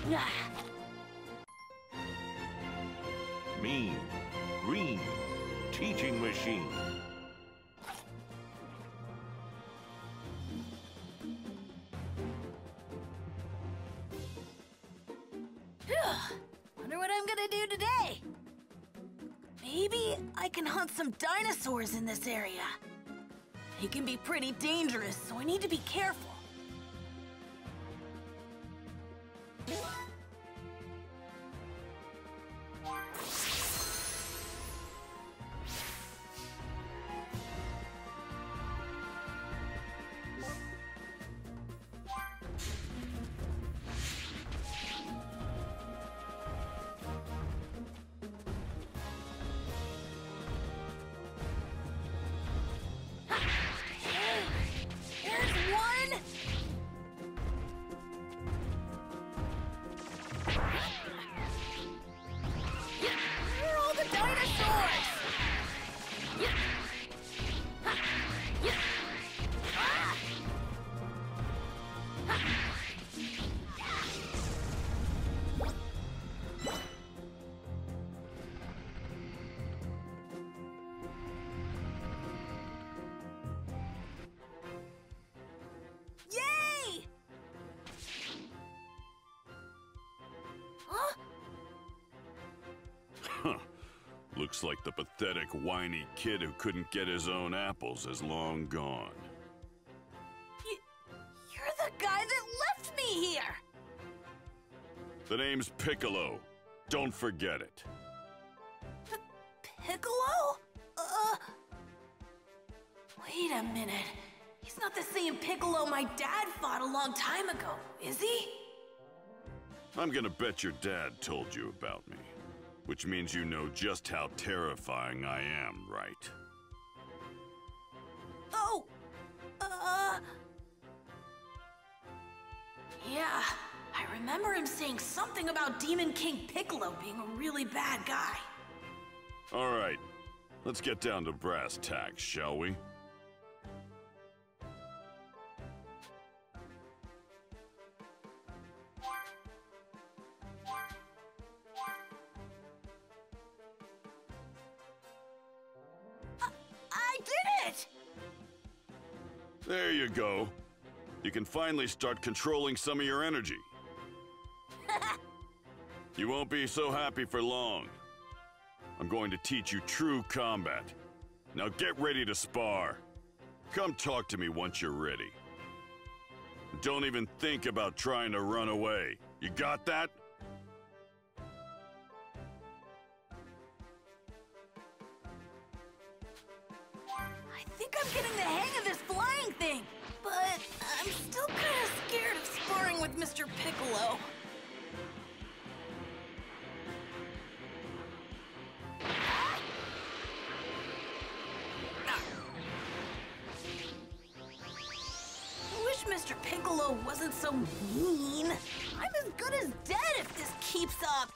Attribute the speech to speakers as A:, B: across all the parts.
A: Mean Green Teaching Machine.
B: Wonder what I'm gonna do today. Maybe I can hunt some dinosaurs in this area. They can be pretty dangerous, so I need to be careful.
C: Looks like the pathetic, whiny kid who couldn't get his own apples is long gone.
B: You're the guy that left me here!
C: The name's Piccolo. Don't forget it.
B: Piccolo? Wait a minute. He's not the same Piccolo my dad fought a long time ago, is he?
C: I'm gonna bet your dad told you about me. Which means you know just how terrifying I am, right?
B: Oh! Yeah, I remember him saying something about Demon King Piccolo being a really bad guy.
C: All right, let's get down to brass tacks, shall we? There you go. You can finally start controlling some of your energy. You won't be so happy for long. I'm going to teach you true combat. Now get ready to spar. Come talk to me once you're ready. Don't even think about trying to run away. You got that?
B: I think I'm getting the hang of this flying thing, but I'm still kind of scared of sparring with Mr. Piccolo. I wish Mr. Piccolo wasn't so mean. I'm as good as dead if this keeps up.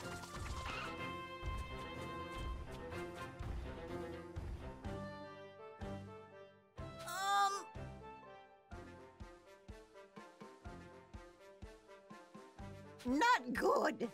D: Not good.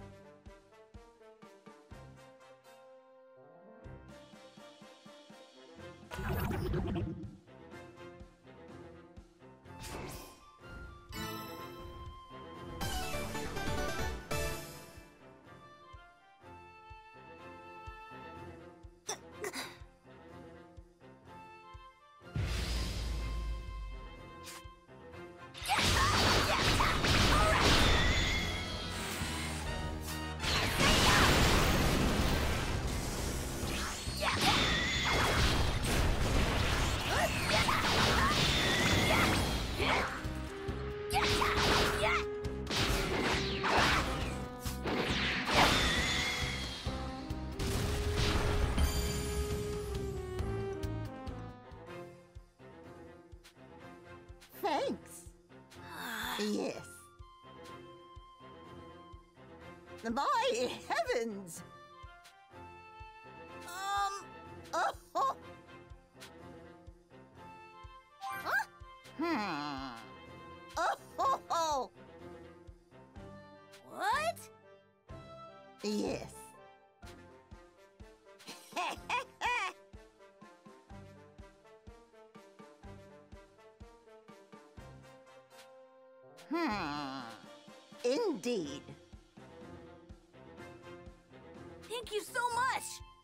D: Thanks. Yes. My heavens! Oh! Huh? Oh!
B: What?
D: Yes. Indeed.
B: Thank you so much!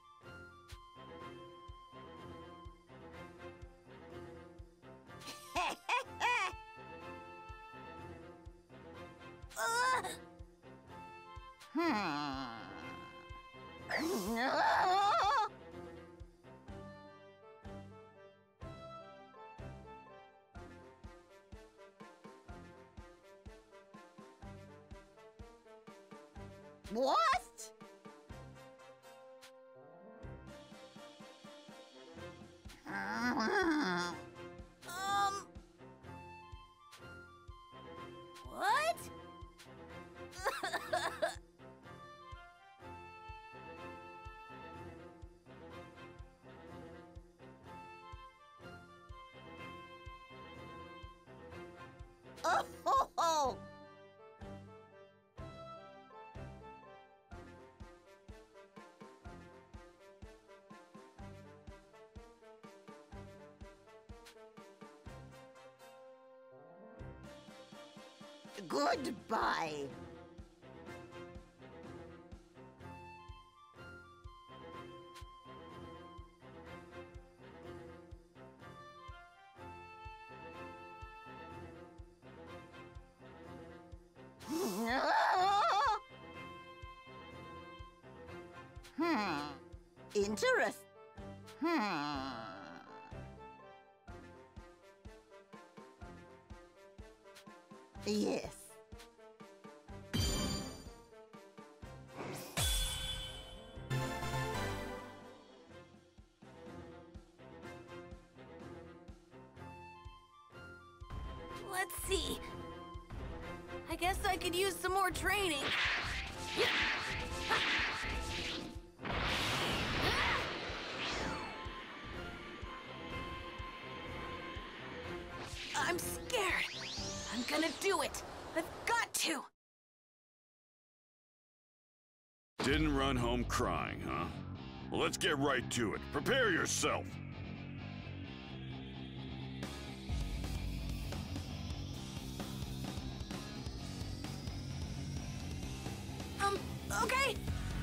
D: What?
B: What?
D: Oh, ho, ho. Goodbye. Interest. Yes.
B: Let's see. I guess I could use some more training. I'm scared. I'm gonna do it. I've got to.
C: Didn't run home crying, huh? Well, let's get right to it. Prepare yourself.
B: Okay.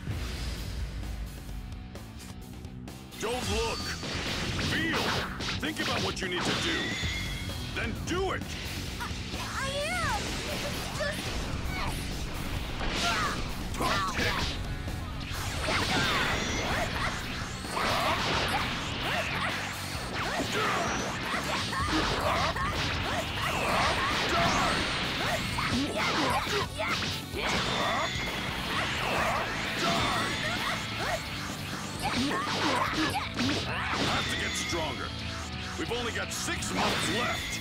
C: Don't look. Feel. Think about what you need to do. Then do it.
B: I am.
C: Have to get stronger. We've only got 6 months left.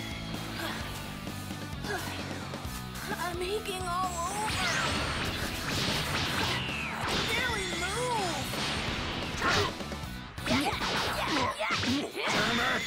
B: I'm aching all over. I can barely move.
C: Damn it!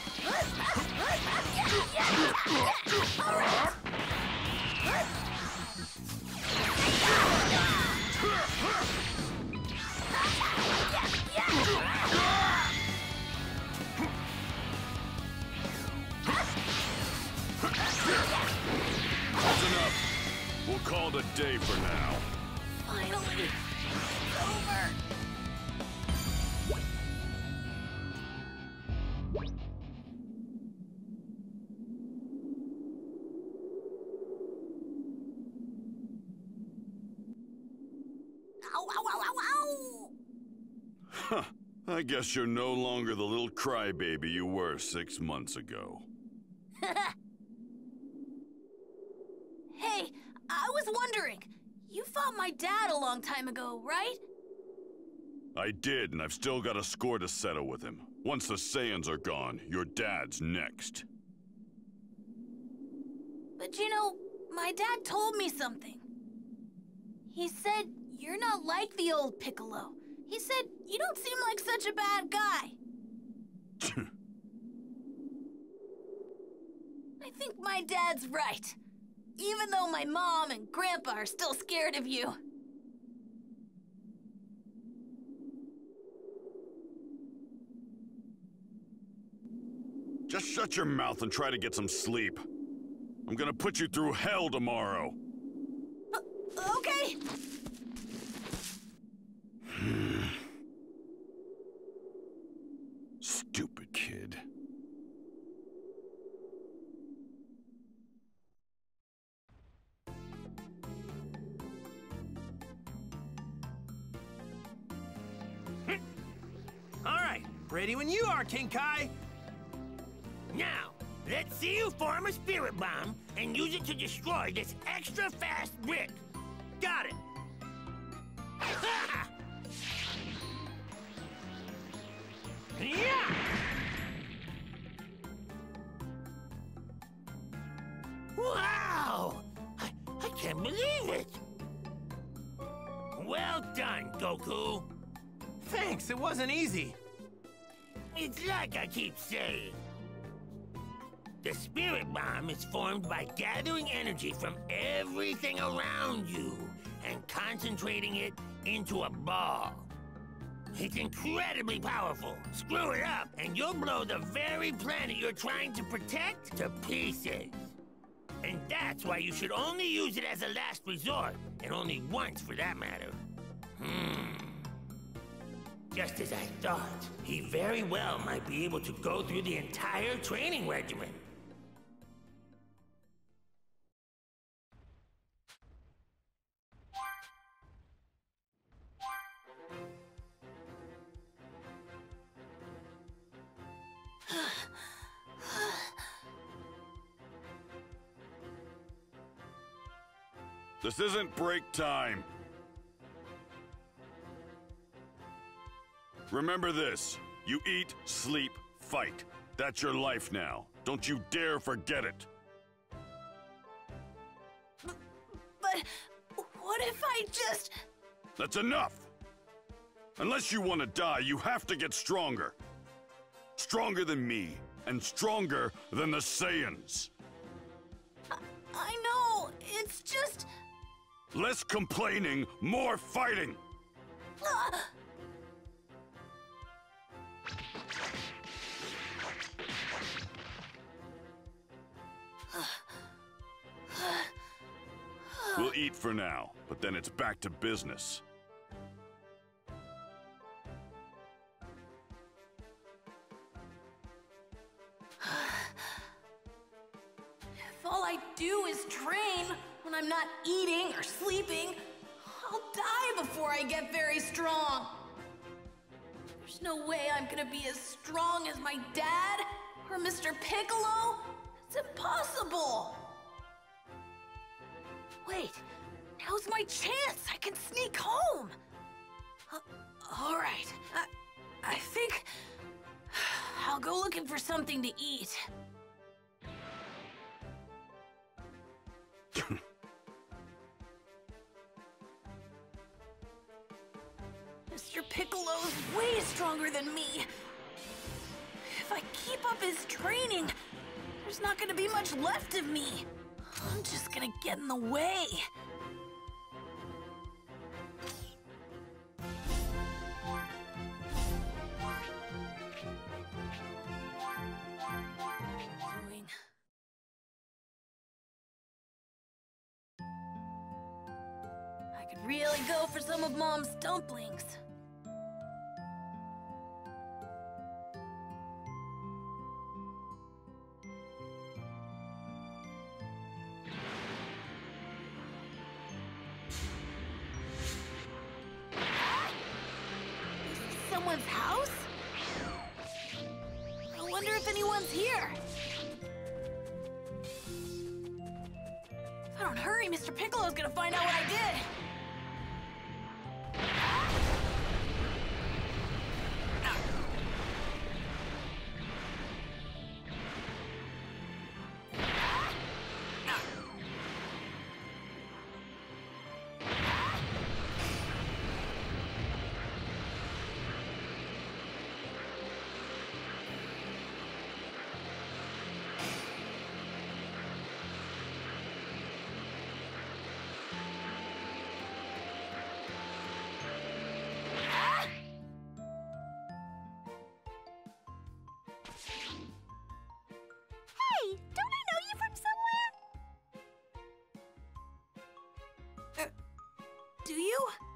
C: That's enough. We'll call it a day for now.
B: Finally, it's over. Ow, ow, ow, ow, ow!
C: Huh. I guess you're no longer the little crybaby you were 6 months ago.
B: Hey, I was wondering, you fought my dad a long time ago, right?
C: I did, and I've still got a score to settle with him. Once the Saiyans are gone, your dad's next.
B: But you know, my dad told me something. He said, you're not like the old Piccolo. He said, you don't seem like such a bad guy. I think my dad's right. Even though my mom and grandpa are still scared of you.
C: Just shut your mouth and try to get some sleep. I'm gonna put you through hell tomorrow.
B: Okay.
C: Stupid kid.
E: All right, ready when you are, King Kai.
F: Now, let's see you form a spirit bomb and use it to destroy this extra fast brick.
E: Got it.
F: Ha! Yeah! Wow! I can't believe it! Well done, Goku.
E: Thanks, it wasn't easy.
F: It's like I keep saying. The spirit bomb is formed by gathering energy from everything around you and concentrating it into a ball. It's incredibly powerful. Screw it up, and you'll blow the very planet you're trying to protect to pieces. And that's why you should only use it as a last resort, and only once for that matter. Just as I thought, he very well might be able to go through the entire training regimen.
C: This isn't break time. Remember this. You eat, sleep, fight. That's your life now. Don't you dare forget it.
B: But what if I just...
C: That's enough! Unless you want to die, you have to get stronger. Stronger than me, and stronger than the Saiyans.
B: I know, it's just...
C: Less complaining, more fighting! We'll eat for now, but then it's back to business.
B: If all I do is train when I'm not eating or sleeping, I'll die before I get very strong. There's no way I'm gonna be as strong as my dad or Mr. Piccolo. It's impossible. Wait, now's my chance. I can sneak home. All right, I think I'll go looking for something to eat. Mr. Piccolo's way stronger than me. If I keep up his training, there's not gonna be much left of me. I'm just gonna get in the way. Doing. I could really go for some of Mom's dumplings. Someone's house? I wonder if anyone's here. If I don't hurry, Mr. Piccolo's gonna find out what I did. do you?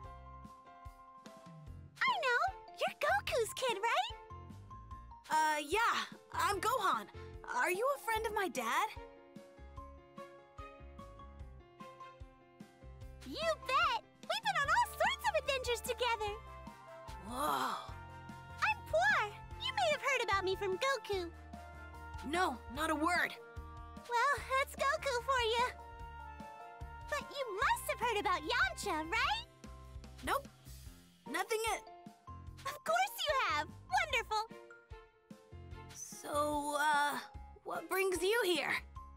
G: I know! You're Goku's kid, right?
B: Yeah. I'm Gohan. Are you a friend of my dad?
G: You bet! We've been on all sorts of adventures together!
B: Whoa.
G: I'm Puar! You may have heard about me from Goku.
B: No, not a word.
G: Well, that's Goku for you. But you must have heard about Yamcha, right?
B: Nope. Nothing yet.
G: Of course you have! Wonderful!
B: So, what brings you here?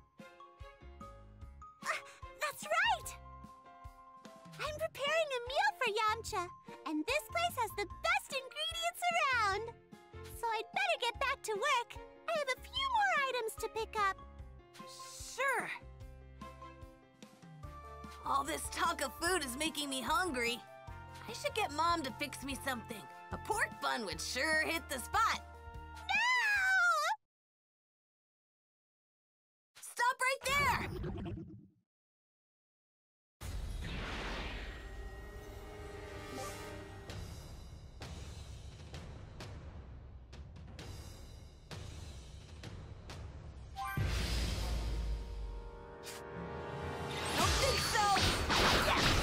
G: That's right! I'm preparing a meal for Yamcha, and this place has the best ingredients around. So I'd better get back to work. I have a few more items to pick up.
B: Sure. All this talk of food is making me hungry. I should get Mom to fix me something. A pork bun would sure hit the spot.
G: No!
B: Stop right there! Don't think so!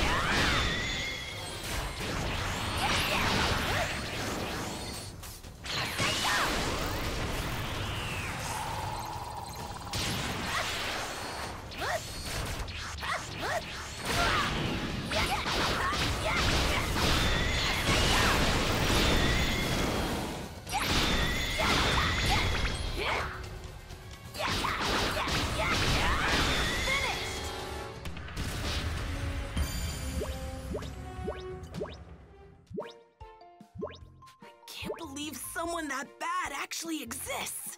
B: I can't believe someone that bad actually exists.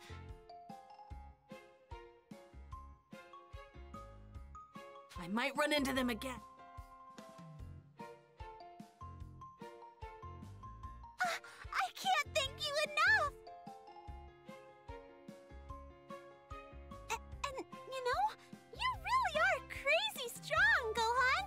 B: I might run into them again.
G: I can't thank you enough! And, you know, you really are crazy strong, Gohan!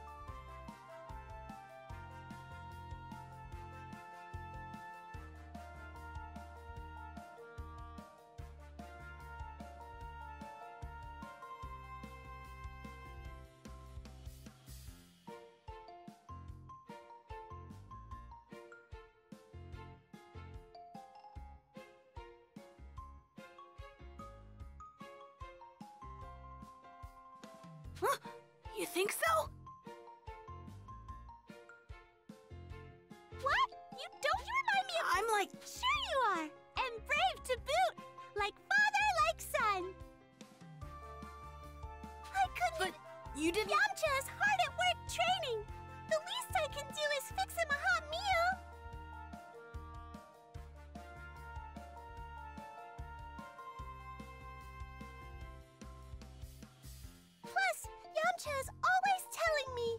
B: Huh? You think so?
G: What? Don't you remind me of—
B: I'm like,
G: Sure you are! And brave to boot! Like father, like son! I couldn't—
B: but you didn't.
G: Yamcha is hard at work training! The least I can do is fix him a hot meal! Plus, Yamcha is always telling me—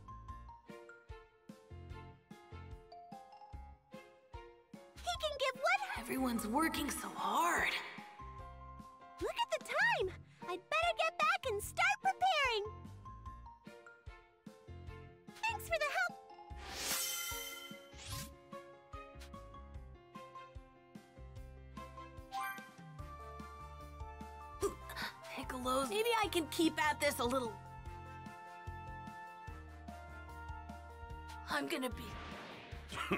G: he can give one—
B: Everyone's working so hard.
G: Look at the time! I'd better get back and start preparing! Thanks for the help!
B: Piccolo's. Maybe I can keep at this a little. I'm gonna be.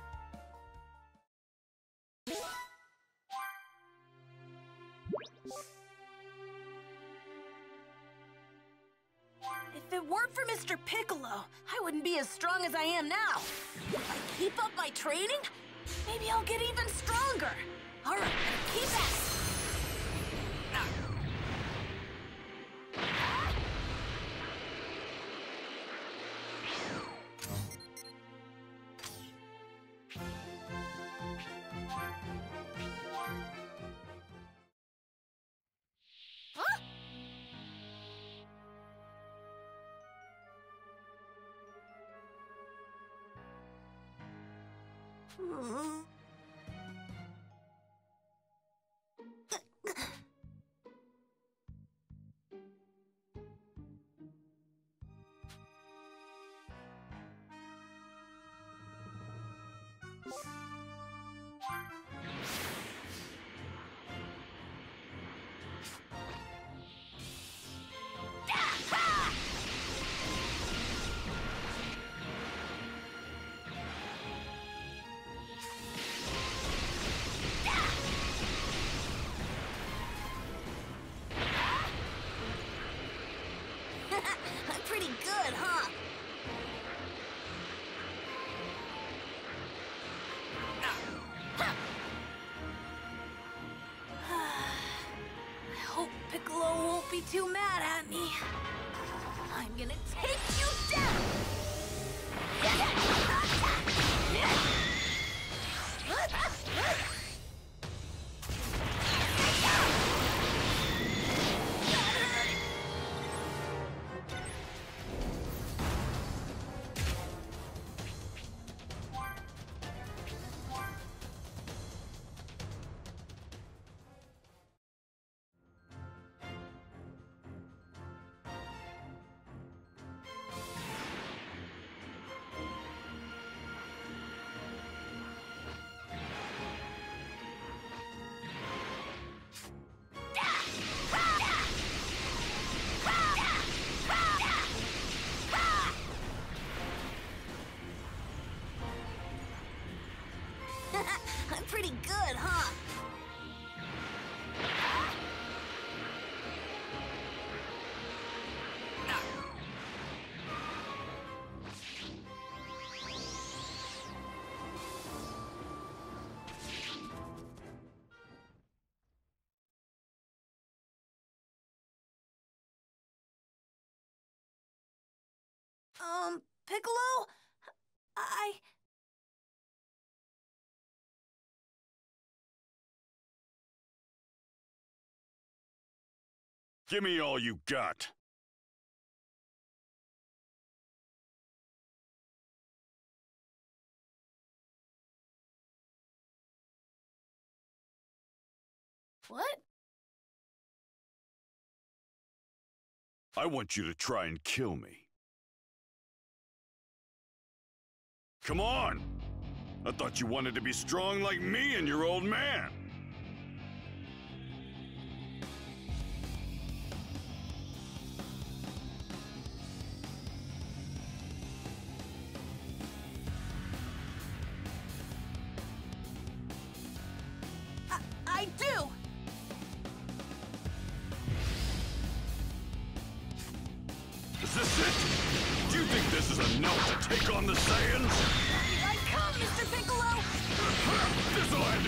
B: If it weren't for Mr. Piccolo, I wouldn't be as strong as I am now. If I keep up my training, maybe I'll get even stronger. All right, keep at it. Huh? be too mad at me. I'm gonna take you down! I'm pretty good, huh? Piccolo?
C: Give me all you got.
B: What?
C: I want you to try and kill me. Come on! I thought you wanted to be strong like me and your old man.
B: I do!
C: Is this it? Do you think this is enough to take on the Saiyans?
B: Here I come, Mr. Piccolo!
C: This'll end!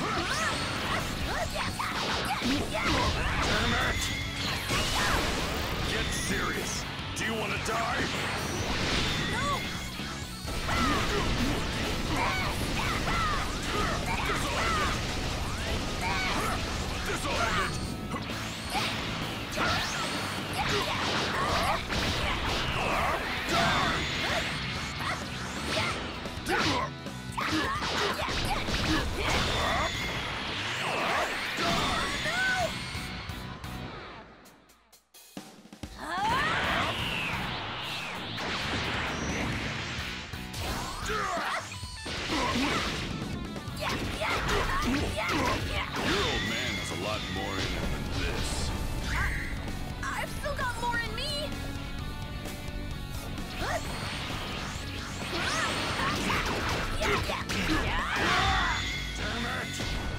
C: Damn it! Get serious. Do you want to die?
B: No!
C: This'll end it! This'll end it! Your old man has a lot more in him than this.
B: I've still got more in me!
C: Damn it!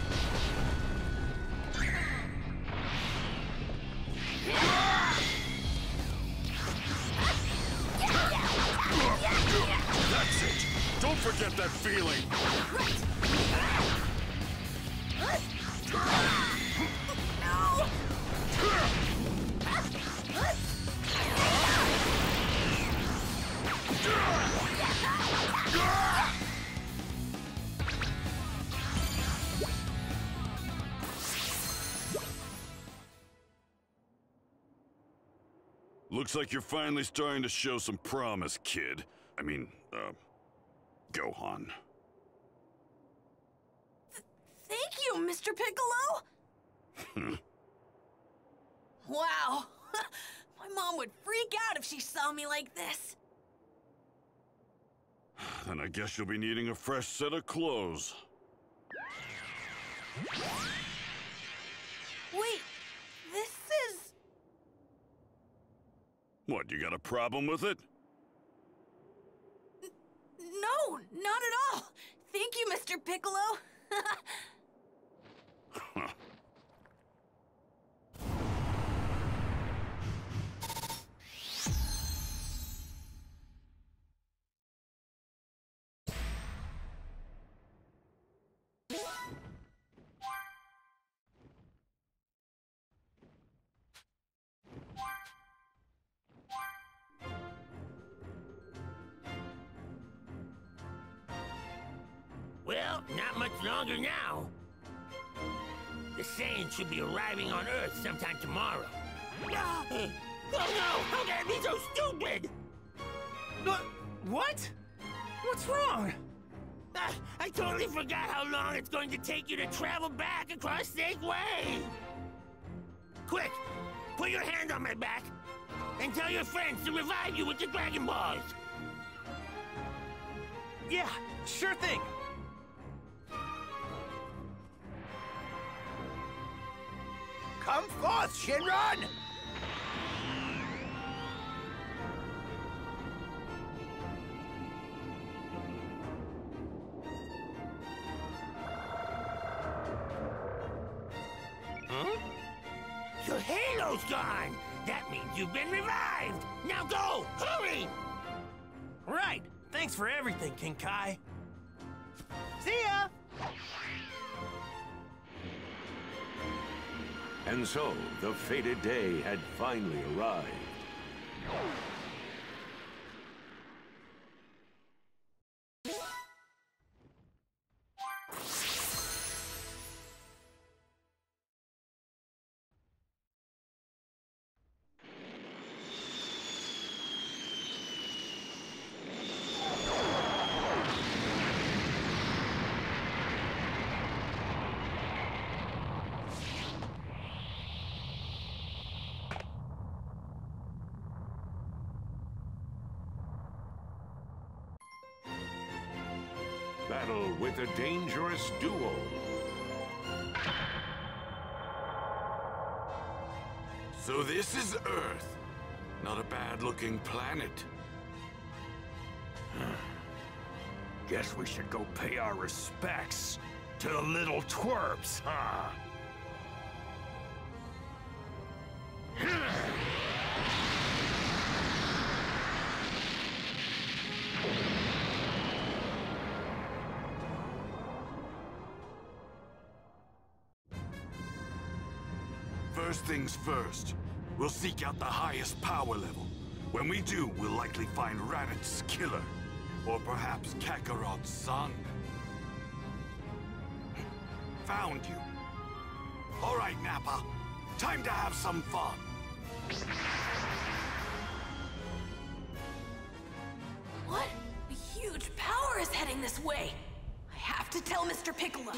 C: That's it! Don't forget that feeling!
B: No!
C: Looks like you're finally starting to show some promise, kid. I mean, Gohan.
B: Thank you, Mr. Piccolo! Wow! My mom would freak out if she saw me like this.
C: Then I guess you'll be needing a fresh set of clothes.
B: Wait, this is...
C: What, you got a problem with it?
B: No, not at all! Thank you, Mr. Piccolo!
F: Well, not much longer now. The Saiyans should be arriving on Earth sometime tomorrow. Oh no! How can I be so stupid?
E: What? What's wrong?
F: I totally forgot how long it's going to take you to travel back across Snake Way. Quick, put your hand on my back and tell your friends to revive you with the Dragon Balls.
E: Yeah, sure thing.
H: Come forth, Shinron!
F: Huh? Your halo's gone! That means you've been revived! Now go! Hurry!
E: Right. Thanks for everything, King Kai. See ya!
A: And so, the fated day had finally arrived. Battle with a dangerous duo.
C: So this is Earth. Not a bad-looking planet.
A: Guess we should go pay our respects to the little twerps, huh?
C: First things first, we'll seek out the highest power level. When we do, we'll likely find Raditz' killer, or perhaps Kakarot's son. Found you. All right, Nappa. Time to have some fun.
B: What? A huge power is heading this way. I have to tell Mr. Piccolo.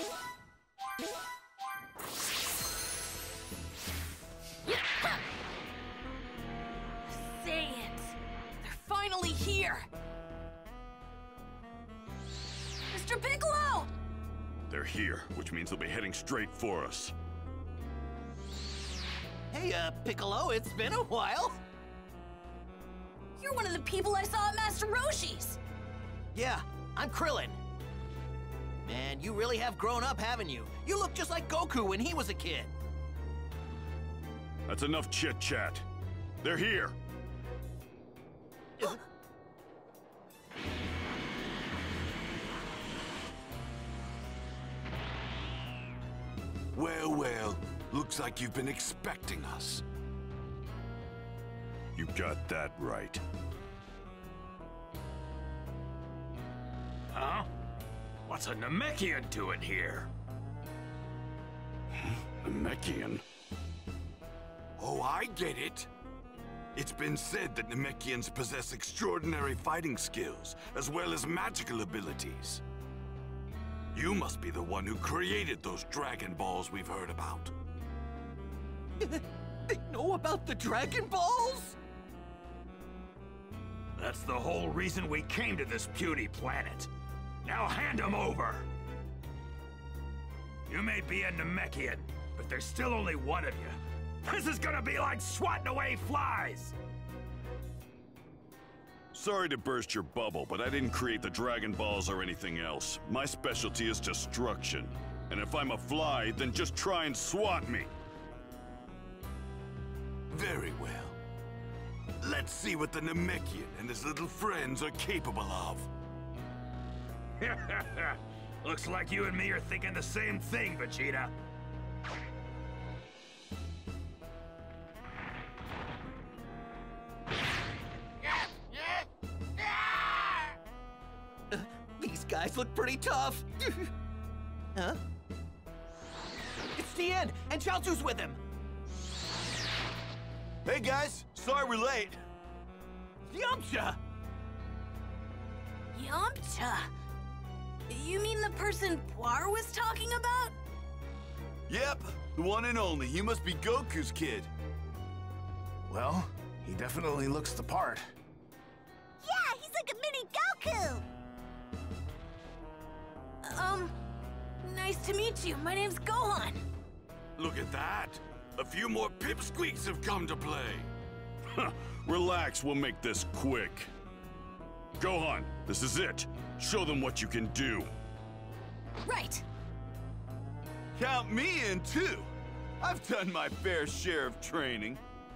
B: Saiyans! They're finally here! Mr. Piccolo!
C: They're here, which means they'll be heading straight for us.
H: Hey, Piccolo, it's been a while.
B: You're one of the people I saw at Master Roshi's!
H: Yeah, I'm Krillin. Man, you really have grown up, haven't you? You look just like Goku when he was a kid.
C: That's enough chit-chat. They're here. Well, well. Looks like you've been expecting us. You got that right.
A: Huh? What's a Namekian doing here?
C: Namekian? Oh, I get it. It's been said that Namekians possess extraordinary fighting skills, as well as magical abilities. You must be the one who created those Dragon Balls we've heard about.
H: They know about the Dragon Balls?
A: That's the whole reason we came to this puny planet. Now hand them over! You may be a Namekian, but there's still only one of you. This is gonna be like swatting away flies!
C: Sorry to burst your bubble, but I didn't create the Dragon Balls or anything else. My specialty is destruction. And if I'm a fly, then just try and swat me. Very well. Let's see what the Namekian and his little friends are capable of.
A: Looks like you and me are thinking the same thing, Vegeta.
H: These guys look pretty tough. Huh?
E: It's Tien, and Chaozu's with him.
C: Hey guys, sorry we're late.
E: Yamcha!
B: Yamcha? You mean the person Poir was talking about?
C: Yep, the one and only. You must be Goku's kid.
A: Well, he definitely looks the part.
G: Yeah, he's like a mini Goku!
B: Nice to meet you. My name's Gohan.
C: Look at that. A few more pipsqueaks have come to play. Relax, we'll make this quick. Gohan, this is it. Show them what you can do.
B: Right.
C: Count me in, too. I've done my fair share of training.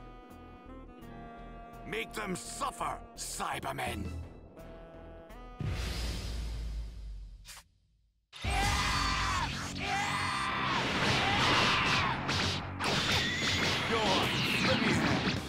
A: Make them suffer, Cybermen.
C: Go on, let me have it.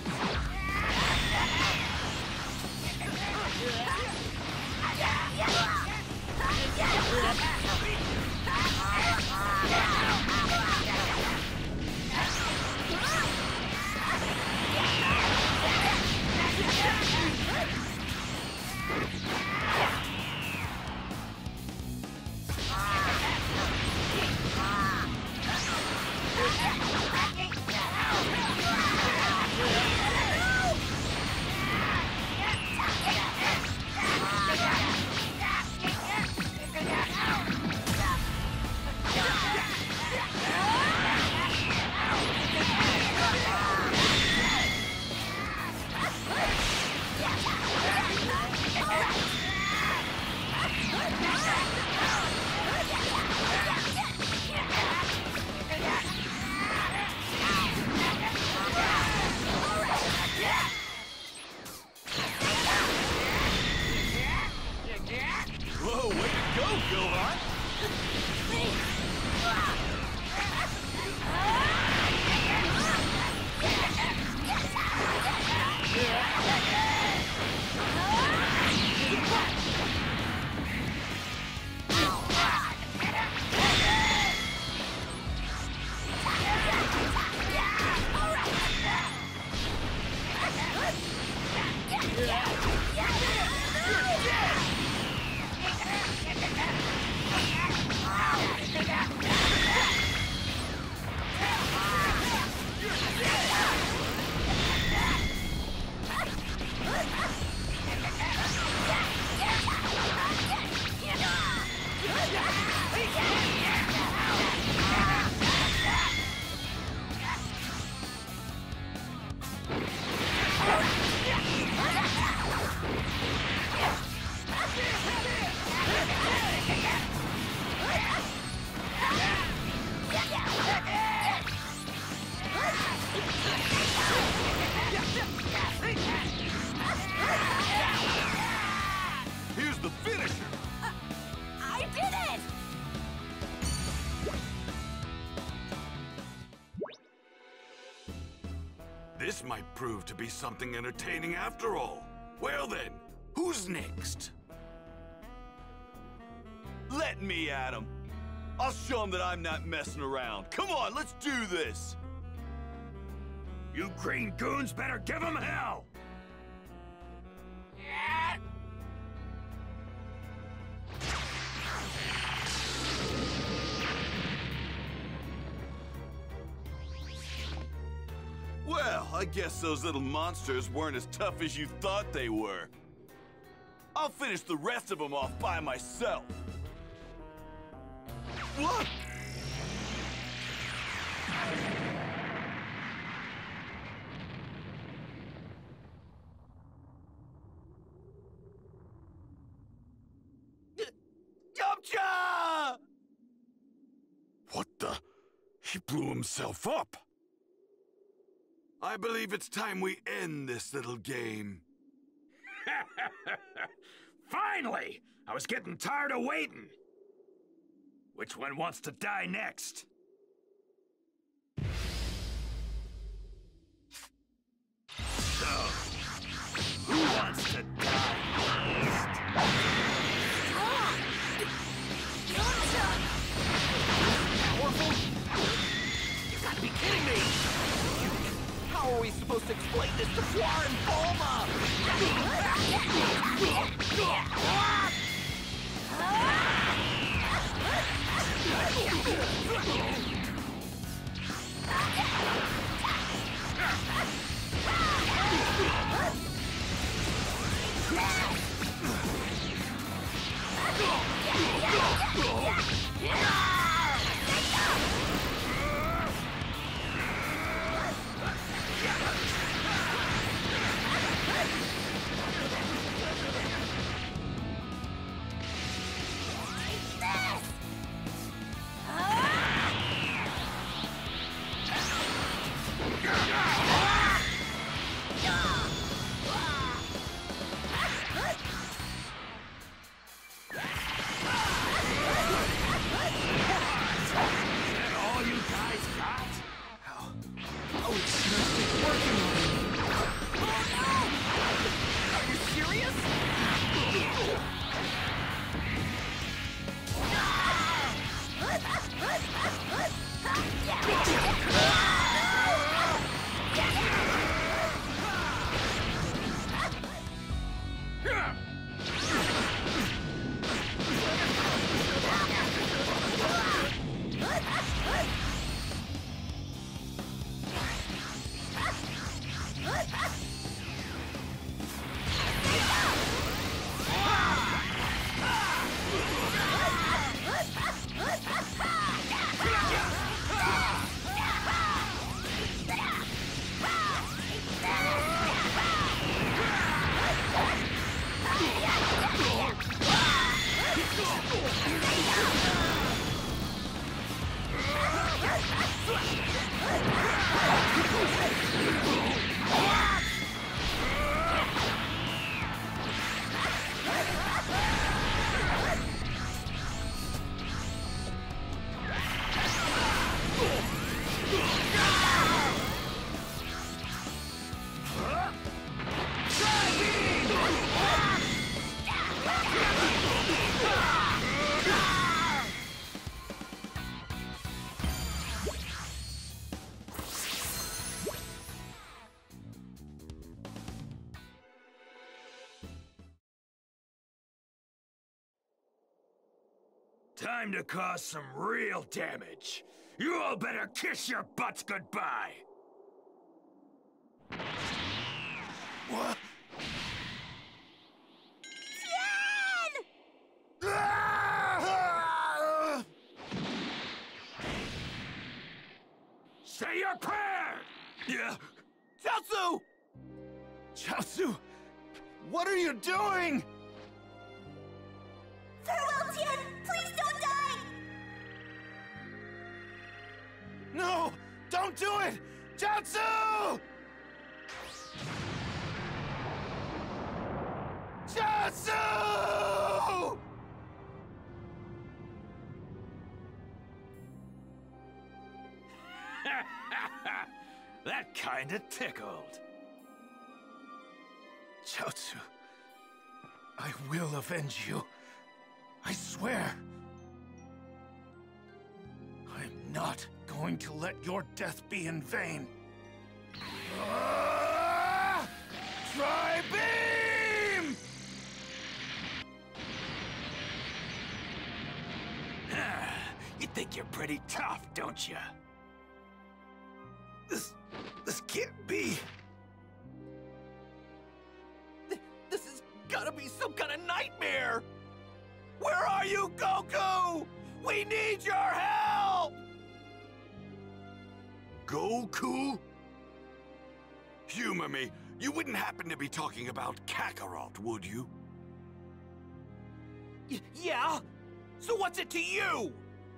C: Whoa, way to go, Gohan! Here's the finisher!
B: I did it!
A: This might prove to be something entertaining after all. Well then, who's next?
C: Let me at him. I'll show him that I'm not messing around. Come on, let's do this!
A: You green goons better give him hell!
C: Well, I guess those little monsters weren't as tough as you thought they were. I'll finish the rest of them off by myself. What?
H: Yamcha!
A: What the? He blew himself up! I believe it's time we end this little game. Finally! I was getting tired of waiting. Which one wants to die next? So, who wants to die next?
B: Do
H: we supposed to explain this to Puar and Bulma?
A: Time to cause some real damage. You all better kiss your butts goodbye. What? Ah! Say your prayer! Yeah.
H: Chaozu! Chaozu! What are you doing?
G: Farewell, Tien! Please don't die!
H: No! Don't do it! Chaozu! Chaozu!
A: That kinda tickled.
H: Chaozu, I will avenge you. I swear. I'm not going to let your death be in vain. Tri-beam!
A: You think you're pretty tough, don't you? This can't be.
H: This has gotta be some kind of nightmare! Where are you, Goku? We need your help!
A: Goku? Humor me. You wouldn't happen to be talking about Kakarot, would you?
H: Yeah? So what's it to you?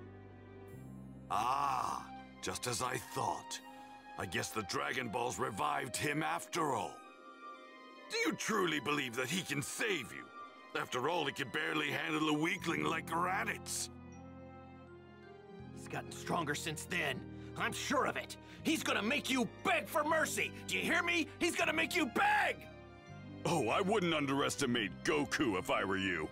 A: Ah, just as I thought. I guess the Dragon Balls revived him after all. Do you truly believe that he can save you? After all, he can barely handle a weakling like Raditz.
H: He's gotten stronger since then. I'm sure of it. He's gonna make you beg for mercy. Do you hear me? He's gonna make you beg!
C: Oh, I wouldn't underestimate Goku if I were you.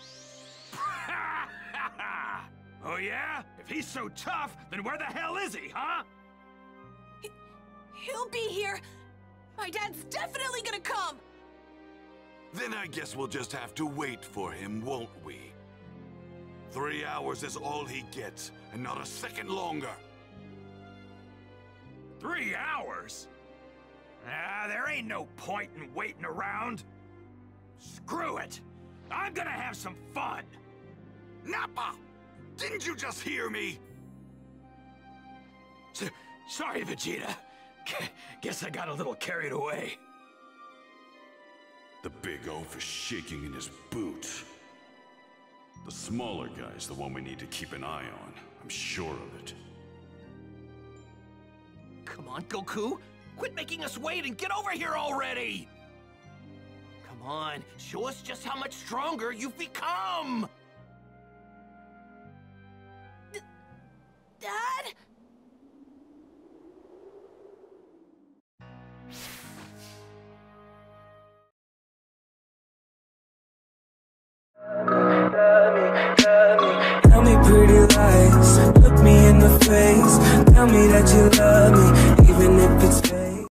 A: Oh yeah? If he's so tough, then where the hell is he, huh?
B: He'll be here My dad's definitely gonna come!
A: Then I guess we'll just have to wait for him, won't we? 3 hours is all he gets, and not a second longer.
H: 3 hours? Ah, there ain't no point in waiting around. Screw it! I'm gonna have some fun!
A: Nappa! Didn't you just hear me?
H: Sorry, Vegeta. Guess I got a little carried away.
C: The big oaf is shaking in his boots. The smaller guy's the one we need to keep an eye on. I'm sure of it.
H: Come on, Goku! Quit making us wait and get over here already! Come on, show us just how much stronger you've become!
B: Dad?
I: Tell me pretty lies, look me in the face. Tell me that you love